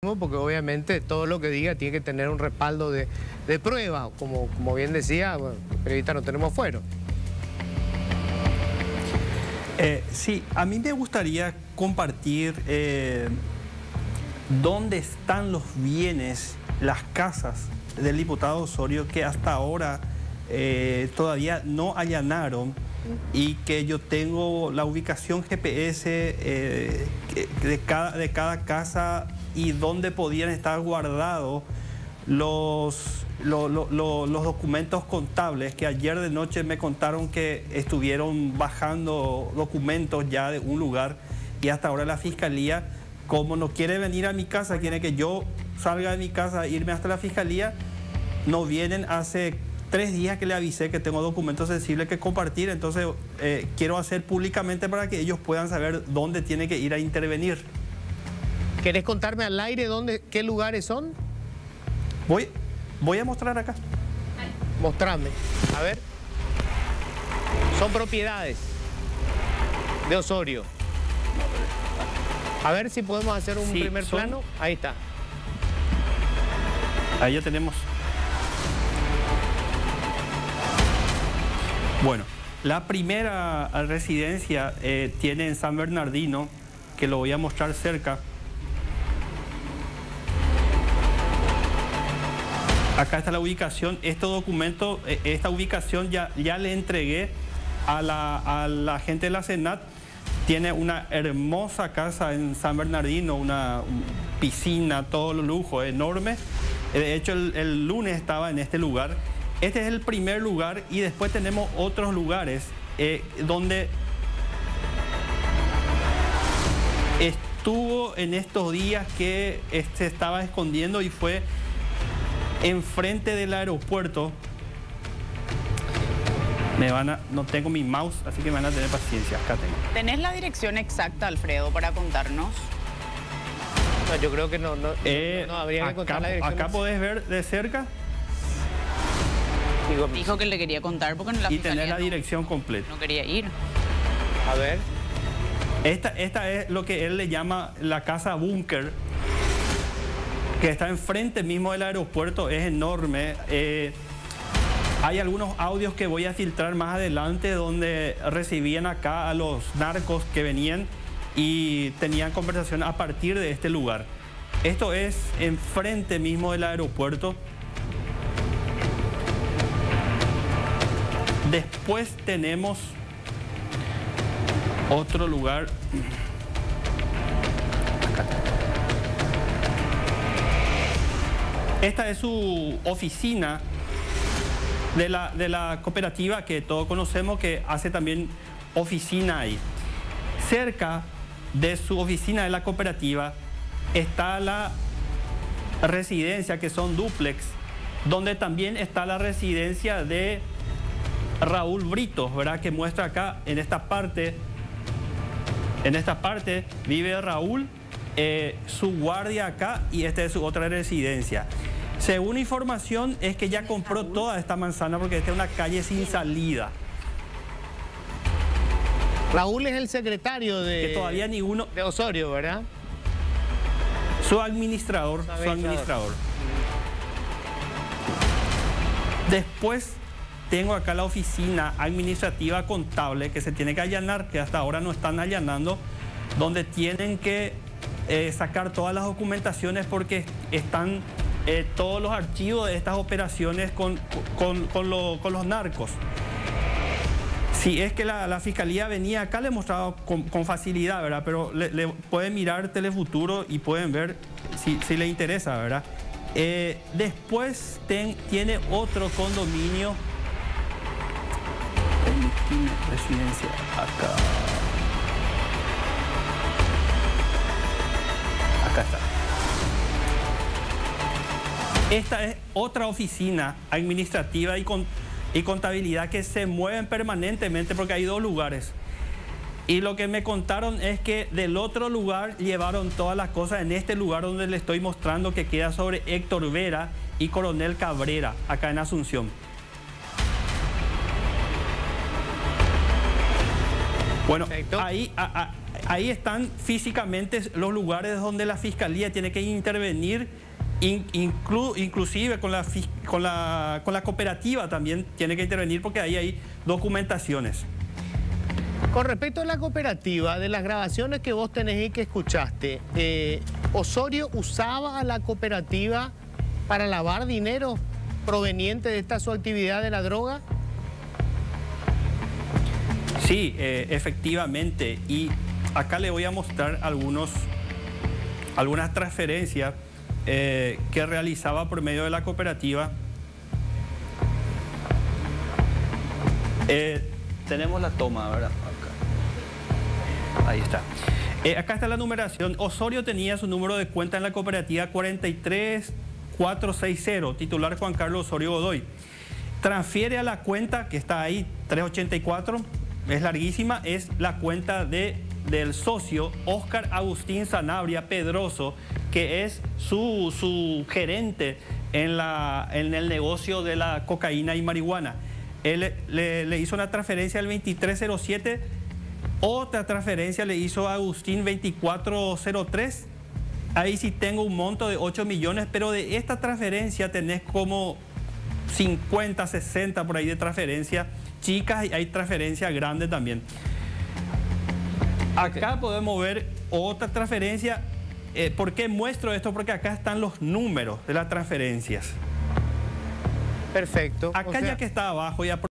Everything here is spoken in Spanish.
porque obviamente todo lo que diga tiene que tener un respaldo de prueba. Como bien decía, bueno, los periodistas no tenemos fuero. Sí, a mí me gustaría compartir dónde están los bienes, las casas del diputado Osorio que hasta ahora todavía no allanaron, y que yo tengo la ubicación GPS de cada casa y dónde podían estar guardados los documentos contables, que ayer de noche me contaron que estuvieron bajando documentos ya de un lugar, y hasta ahora la Fiscalía, como no quiere venir a mi casa, quiere que yo salga de mi casa e irme hasta la Fiscalía, no vienen. Hace 3 días que le avisé que tengo documentos sensibles que compartir, entonces quiero hacer públicamente para que ellos puedan saber dónde tiene que ir a intervenir. ¿Querés contarme al aire qué lugares son? Voy a mostrar acá. Mostrame. A ver. Son propiedades de Osorio. A ver si podemos hacer un primer plano. Ahí está. Ahí ya tenemos. Bueno, la primera residencia tiene en San Bernardino, que lo voy a mostrar cerca. Acá está la ubicación. Este documento, esta ubicación ya le entregué a la gente de la Senat. Tiene una hermosa casa en San Bernardino, una piscina, todo lo lujo, enorme. De hecho, el lunes estaba en este lugar. Este es el primer lugar, y después tenemos otros lugares donde estuvo en estos días que se estaba escondiendo, y fue enfrente del aeropuerto. No tengo mi mouse, así que me van a tener paciencia. Acá tengo. ¿Tenés la dirección exacta, Alfredo, para contarnos? No, yo creo que no habría que contar la dirección. Acá podés ver de cerca. Dijo que le quería contar porque no la y tener la dirección completa. No quería ir. A ver. Esta es lo que él le llama la casa búnker, que está enfrente mismo del aeropuerto. Es enorme. Hay algunos audios que voy a filtrar más adelante donde recibían acá a los narcos que venían y tenían conversación a partir de este lugar. Esto es enfrente mismo del aeropuerto. Después tenemos otro lugar. Esta es su oficina de la cooperativa, que todos conocemos, que hace también oficina ahí. Cerca de su oficina de la cooperativa está la residencia, que son dúplex, donde también está la residencia de Raúl Brito, ¿verdad? Que muestra acá en esta parte. En esta parte vive Raúl, su guardia acá, y esta es su otra residencia. Según información es que ya compró toda esta manzana, porque esta es una calle sin salida. Raúl es el secretario de... Que todavía ninguno... De Osorio, ¿verdad? Su administrador. Después tengo acá la oficina administrativa contable, que se tiene que allanar, que hasta ahora no están allanando, donde tienen que sacar todas las documentaciones, porque están todos los archivos de estas operaciones con los narcos. Si es que la Fiscalía venía acá, le mostraba con facilidad, ¿verdad? Pero le pueden mirar Telefuturo y pueden ver si le interesa, ¿verdad? Después tiene otro condominio. Residencia acá. Acá está. Esta es otra oficina administrativa y contabilidad que se mueven permanentemente, porque hay 2 lugares. Y lo que me contaron es que del otro lugar llevaron todas las cosas en este lugar donde le estoy mostrando, que queda sobre Héctor Vera y Coronel Cabrera, acá en Asunción. Bueno, ahí Ahí están físicamente los lugares donde la Fiscalía tiene que intervenir, inclusive con la cooperativa también tiene que intervenir porque ahí hay documentaciones. Con respecto a la cooperativa, de las grabaciones que vos tenés y que escuchaste, ¿Osorio usaba a la cooperativa para lavar dinero proveniente de esta su actividad de la droga? Sí, efectivamente. Y acá le voy a mostrar algunas transferencias que realizaba por medio de la cooperativa. Tenemos la toma, ¿verdad? Acá. Ahí está. Acá está la numeración. Osorio tenía su número de cuenta en la cooperativa 43460, titular Juan Carlos Osorio Godoy. Transfiere a la cuenta que está ahí, 384, es larguísima, es la cuenta del socio Óscar Agustín Sanabria Pedroso, que es su gerente en el negocio de la cocaína y marihuana. Él le hizo una transferencia al 2307, otra transferencia le hizo a Agustín 2403. Ahí sí tengo un monto de 8 millones, pero de esta transferencia tenés como 50, 60 por ahí de transferencias chicas y hay transferencias grandes también. Acá podemos ver otra transferencia. ¿Por qué muestro esto? Porque acá están los números de las transferencias. Perfecto. Acá ya que está abajo, ya